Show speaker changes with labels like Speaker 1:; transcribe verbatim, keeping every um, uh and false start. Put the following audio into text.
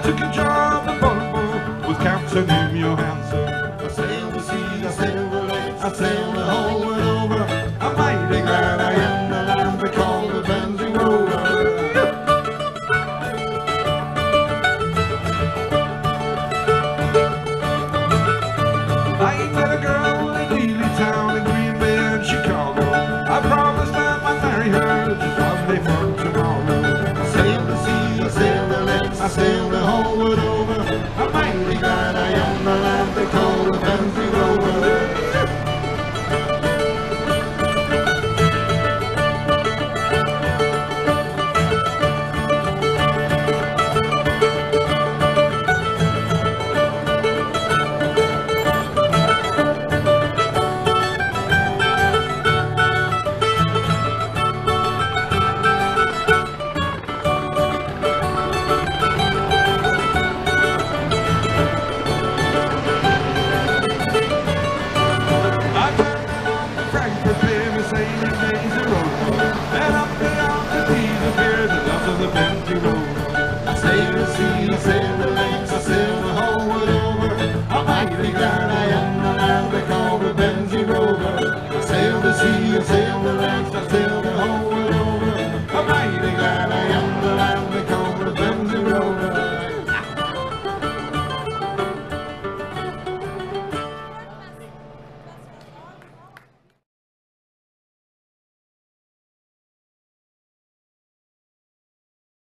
Speaker 1: took a job at Baltimore with Captain Jim Johansson. I sailed the sea, I sailed the lakes, I sailed the whole world over. I'm mighty glad I am that I'm called a bending rover. I met a girl in Ely Town, in Green Bay and Chicago. I promised that I'd marry her just one day from tomorrow. I sailed the sea, I sailed the lakes, I sailed the whole world over.